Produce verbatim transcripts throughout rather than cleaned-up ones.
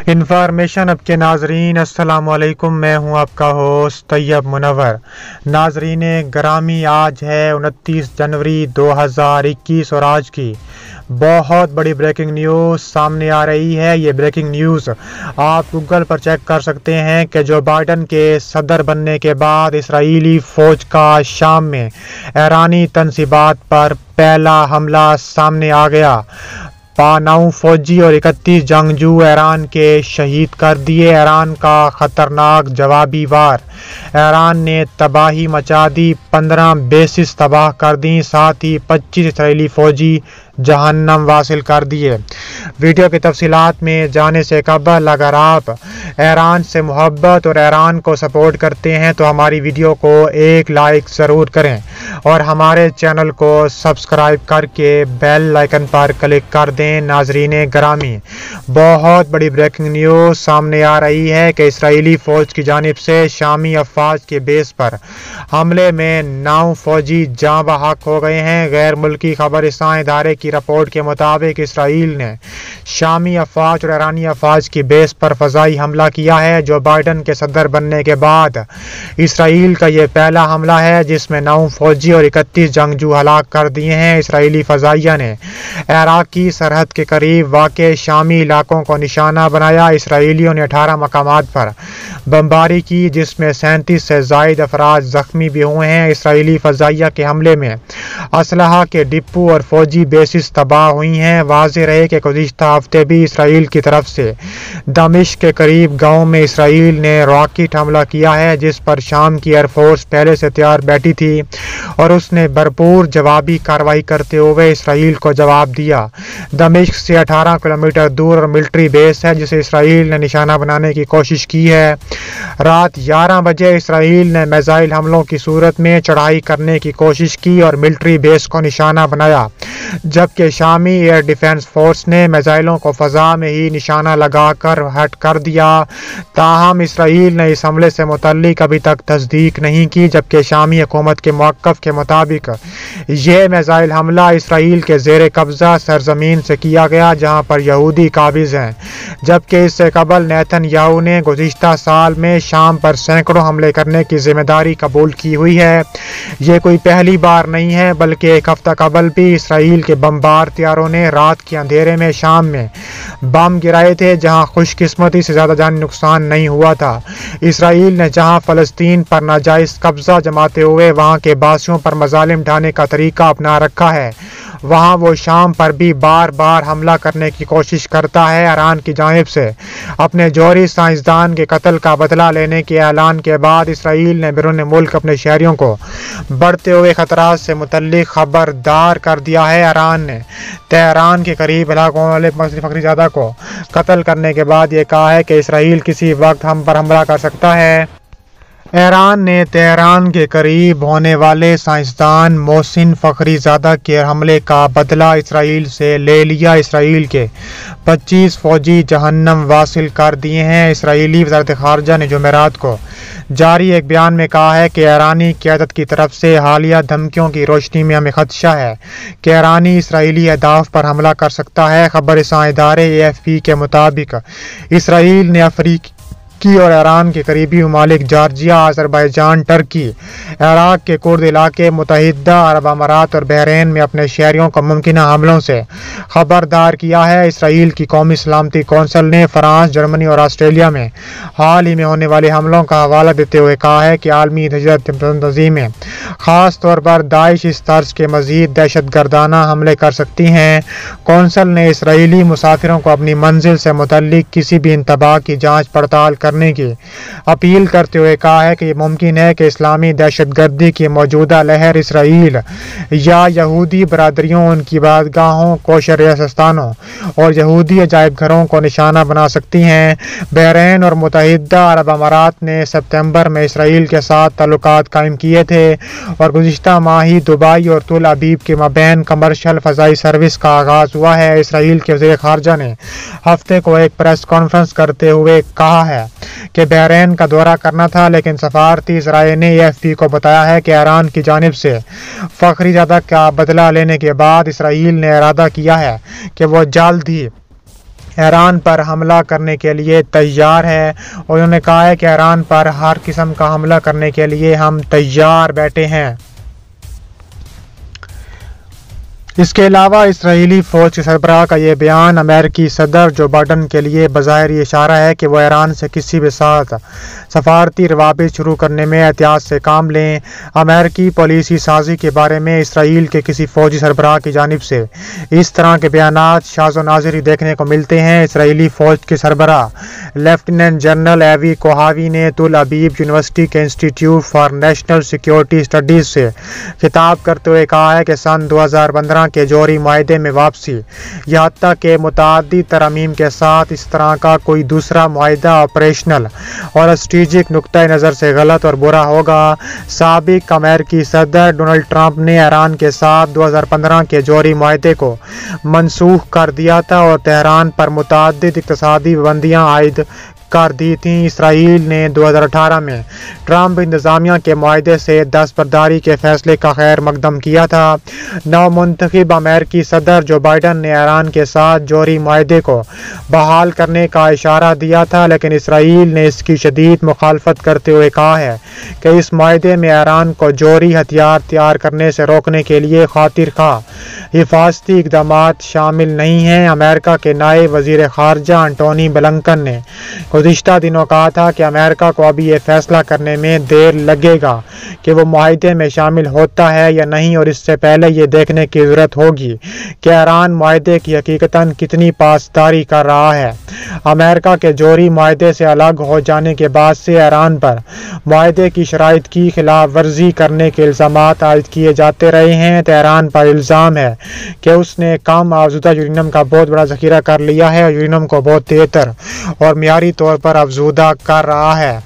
Information اب کے ناظرین السلام علیکم، میں ہوں آپ کا ہوسٹ طیب منور۔ ناظرین گرامی، آج ہے انتیس جنوری دو ہزار اکیس اور آج کی بہت بڑی بریکنگ نیوز سامنے آ رہی ہے۔ یہ بریکنگ نیوز آپ گوگل پر چیک کر سکتے ہیں کہ جو بائیڈن کے صدر بننے کے بعد اسرائیلی فوج کا شام میں ایرانی تنصیبات پر پہلا حملہ سامنے آ گیا۔ پاناؤ فوجی اور اکتیس جنگجو ایران کے شہید کر دیے۔ ایران کا خطرناک جوابی وار، ایران نے تباہی مچا دی، پندرہ بیسز تباہ کر دیں، ساتھ ہی پچیس اسرائیلی فوجی جہنم واصل کر دیے۔ ویڈیو کی تفصیلات میں جانے سے قبل اگر آپ ایران سے محبت اور ایران کو سپورٹ کرتے ہیں تو ہماری ویڈیو کو ایک لائک ضرور کریں اور ہمارے چینل کو سبسکرائب کر کے بیل آئیکن پر کلک کر دیں۔ ناظرین گرامی، بہت بڑی بریکنگ نیوز سامنے آ رہی ہے کہ اسرائیلی فوج کی جانب سے شامی افواج کے بیس پر حملے میں نو فوجی جاں بحق ہو گئے ہیں۔ غیر ملکی خبررساں ادارے کی رپورٹ کے مطابق اسرائیل نے شامی افواج اور ایرانی افواج کی بیس پر فضائی حملہ کیا ہے، جو بائیڈن کے صدر بننے کے بعد اسرائیل کا یہ پہلا حملہ ہے جس میں نو فوجی اور اکتیس جنگجو ہلاک کر دیے ہیں۔ اسرائیلی فضائیہ نے عراق کی سرحد کے قریب واقع شامی علاقوں کو نشانہ بنایا۔ اسرائیلیوں نے اٹھارہ مقامات پر بمباری کی جس میں سینتیس سے زائد افراد زخمی بھی ہوئے ہیں۔ اسرائیلی فضائیہ کے حملے میں اسلحہ کے ڈپو اور فوجی بیسز تباہ ہوئی ہیں۔ واضح رہے کہ گزشتہ ہفتے بھی اسرائیل کی طرف سے دمشق کے قریب گاؤں میں اسرائیل نے راکٹ حملہ کیا ہے جس پر شام کی ایئر فورس پہلے سے تیار بیٹھی تھی اور اس نے بھرپور جوابی کارروائی کرتے ہوئے اسرائیل کو جواب دیا۔ دمشق سے اٹھارہ کلومیٹر دور اور ملٹری بیس ہے جسے اسرائیل نے نشانہ بنانے کی کوشش کی ہے۔ رات گیارہ بجے اسرائیل نے میزائل حملوں کی صورت میں چڑھائی کرنے کی کوشش کی اور ملٹری بیس کو نشانہ بنایا، جبکہ شامی ایئر ڈیفنس فورس نے میزائلوں کو فضا میں ہی نشانہ لگا کر ہٹ کر دیا۔ تاہم اسرائیل نے اس حملے سے متعلق ابھی تک تصدیق نہیں کی، جبکہ شامی حکومت کے موقف کے مطابق یہ میزائل حملہ اسرائیل کے زیر قبضہ سرزمین سے کیا گیا جہاں پر یہودی قابض ہیں، جبکہ اس سے قبل نیتن یاہو نے گزشتہ سال میں شام پر سینکڑوں حملے کرنے کی ذمہ داری قبول کی ہوئی ہے۔ یہ کوئی پہلی بار نہیں ہے بلکہ ایک ہفتہ قبل بھی اسرائیل کے بمبار طیاروں نے رات کے اندھیرے میں شام میں بم گرائے تھے جہاں خوش قسمتی سے زیادہ جانی نقصان نہیں ہوا تھا۔ اسرائیل نے جہاں فلسطین پر ناجائز قبضہ جماتے ہوئے وہاں کے باسیوں پر مظالم ڈھانے کا طریقہ اپنا رکھا ہے، وہاں وہ شام پر بھی بار بار حملہ کرنے کی کوشش کرتا ہے۔ ایران کی جانب سے اپنے جوہری سائنسدان کے قتل کا بدلہ لینے کے اعلان کے بعد اسرائیل نے بیرون ملک اپنے شہریوں کو بڑھتے ہوئے خطرات سے متعلق خبردار کر دیا ہے۔ ایران نے تہران کے قریب علاقوں والے فخری زادہ کو قتل کرنے کے بعد یہ کہا ہے کہ اسرائیل کسی وقت ہم پر حملہ کر سکتا ہے۔ ایران نے تہران کے قریب ہونے والے سائنسدان محسن فخری زادہ کے حملے کا بدلہ اسرائیل سے لے لیا۔ اسرائیل کے پچیس فوجی جہنم واصل کر دیے ہیں۔ اسرائیلی وزارت خارجہ نے جمعرات کو جاری ایک بیان میں کہا ہے کہ ایرانی قیادت کی طرف سے حالیہ دھمکیوں کی روشنی میں ہمیں خدشہ ہے کہ ایرانی اسرائیلی اہداف پر حملہ کر سکتا ہے۔ خبررساں ادارے اے ایف پی کے مطابق اسرائیل نے افریقی اور ایران کے قریبی ممالک جارجیا، آذربائیجان، ترکی، عراق کے کرد علاقے، متحدہ عرب امارات اور بحرین میں اپنے شہریوں کو ممکنہ حملوں سے خبردار کیا ہے۔ اسرائیل کی قومی سلامتی کونسل نے فرانس، جرمنی اور آسٹریلیا میں حال ہی میں ہونے والے حملوں کا حوالہ دیتے ہوئے کہا ہے کہ عالمی دہشت تنظیمیں خاص طور پر داعش اس طرز کے مزید دہشت گردانہ حملے کر سکتی ہیں۔ کونسل نے اسرائیلی مسافروں کو اپنی منزل سے متعلق کسی بھی انتباہ کی جانچ پڑتال کرنے کی اپیل کرتے ہوئے کہا ہے کہ یہ ممکن ہے کہ اسلامی دہشت گردی کی موجودہ لہر اسرائیل یا یہودی برادریوں، ان کی عبادتگاہوں، کوشر ریاستانوں اور یہودی عجائب گھروں کو نشانہ بنا سکتی ہیں۔ بحرین اور متحدہ عرب امارات نے ستمبر میں اسرائیل کے ساتھ تعلقات قائم کیے تھے اور گزشتہ ماہ ہی دبئی اور تل ابیب کے مابین کمرشل فضائی سروس کا آغاز ہوا ہے۔ اسرائیل کے وزیر خارجہ نے ہفتے کو ایک پریس کانفرنس کرتے ہوئے کہا ہے کہ بحرین کا دورہ کرنا تھا، لیکن سفارتی ذرائع نے اے ایف پی کو بتایا ہے کہ ایران کی جانب سے فخری زادہ کا بدلہ لینے کے بعد اسرائیل نے ارادہ کیا ہے کہ وہ جلد ہی ایران پر حملہ کرنے کے لیے تیار ہے، اور انہوں نے کہا ہے کہ ایران پر ہر قسم کا حملہ کرنے کے لیے ہم تیار بیٹھے ہیں۔ اس کے علاوہ اسرائیلی فوج کے سربراہ کا یہ بیان امریکی صدر جو بائیڈن کے لیے بظاہر یہ اشارہ ہے کہ وہ ایران سے کسی بھی ساتھ سفارتی روابط شروع کرنے میں احتیاط سے کام لیں۔ امریکی پالیسی سازی کے بارے میں اسرائیل کے کسی فوجی سربراہ کی جانب سے اس طرح کے بیانات شاذ و نادر دیکھنے کو ملتے ہیں۔ اسرائیلی فوج کے سربراہ لیفٹیننٹ جنرل ایوی کوہاوی نے تل ابیب یونیورسٹی کے institute for national security studies سے خطاب کرتے ہوئے کہا ہے کہ سن دو ہزار پندرہ کے جوہری معاہدے میں واپسی، یہاں تک کہ متعدد ترامیم کے ساتھ اس طرح کا کوئی دوسرا معاہدہ آپریشنل اور اسٹریٹجک نقطۂ نظر سے غلط اور برا ہوگا۔ سابق امریکی صدر ڈونلڈ ٹرمپ نے ایران کے ساتھ دو ہزار پندرہ کے جوہری معاہدے کو منسوخ کر دیا تھا اور تہران پر متعدد اقتصادی پابندیاں عائد کر دی تھیں۔ اسرائیل نے دو ہزار اٹھارہ میں ٹرمپ انتظامیہ کے معاہدے سے دستبرداری کے فیصلے کا خیر مقدم کیا تھا۔ نو منتخب امریکی صدر جو بائیڈن نے ایران کے ساتھ جوہری معاہدے کو بحال کرنے کا اشارہ دیا تھا، لیکن اسرائیل نے اس کی شدید مخالفت کرتے ہوئے کہا ہے کہ اس معاہدے میں ایران کو جوہری ہتھیار تیار کرنے سے روکنے کے لیے خاطر خواہ حفاظتی اقدامات شامل نہیں ہیں۔ امریکہ کے نائب وزیر خارجہ انٹونی بلنکن نے گزشتہ دنوں کہا تھا کہ امریکہ کو ابھی یہ فیصلہ کرنے میں دیر لگے گا کہ وہ معاہدے میں شامل ہوتا ہے یا نہیں، اور اس سے پہلے یہ دیکھنے کی ضرورت ہوگی کہ ایران معاہدے کی حقیقتاً کتنی پاسداری کر رہا ہے۔ امریکہ کے جوہری معاہدے سے الگ ہو جانے کے بعد سے ایران پر معاہدے کی شرائط کی خلاف ورزی کرنے کے الزامات عائد کیے جاتے رہے ہیں۔ تہران پر الزام ہے کہ اس نے کم افزودہ یورینیم کا بہت بڑا ذخیرہ کر لیا ہے اور یورینیم کو بہت بہتر اور معیاری طور پر افزودہ کر رہا ہے۔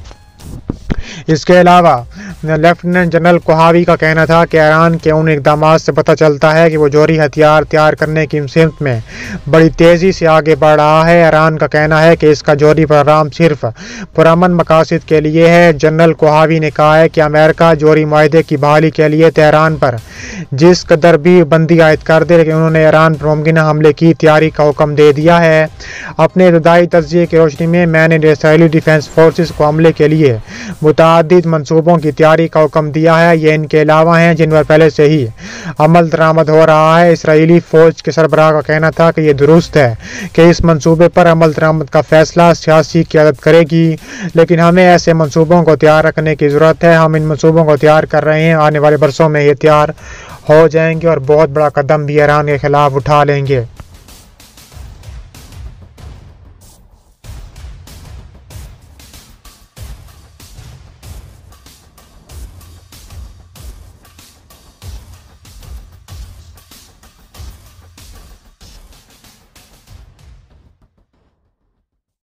اس کے علاوہ لیفٹیننٹ جنرل کوہاوی کا کہنا تھا کہ ایران کے ان اقدامات سے پتہ چلتا ہے کہ وہ جوہری ہتھیار تیار کرنے کی سمت میں بڑی تیزی سے آگے بڑھ رہا ہے۔ ایران کا کہنا ہے کہ اس کا جوہری پروگرام صرف پرامن مقاصد کے لیے ہے۔ جنرل کوہاوی نے کہا ہے کہ امریکہ جوہری معاہدے کی بحالی کے لیے تہران پر جس قدر بھی بندی عائد کر دے، لیکن انہوں نے ایران پر ممکنہ حملے کی تیاری کا حکم دے دیا ہے۔ اپنے ابتدائی تجزیے کی روشنی میں میں نے اسرائیلی ڈیفنس فورسز کو حملے کے لیے متعدد منصوبوں کی تیاری کا حکم دیا ہے۔ یہ ان کے علاوہ ہیں جن پر پہلے سے ہی عمل درآمد ہو رہا ہے۔ اسرائیلی فوج کے سربراہ کا کہنا تھا کہ یہ درست ہے کہ اس منصوبے پر عمل درآمد کا فیصلہ سیاسی قیادت کرے گی، لیکن ہمیں ایسے منصوبوں کو تیار رکھنے کی ضرورت ہے۔ ہم ان منصوبوں کو تیار کر رہے ہیں، آنے والے برسوں میں یہ تیار ہو جائیں گے اور بہت بڑا قدم بھی ایران کے خلاف اٹھا لیں گے۔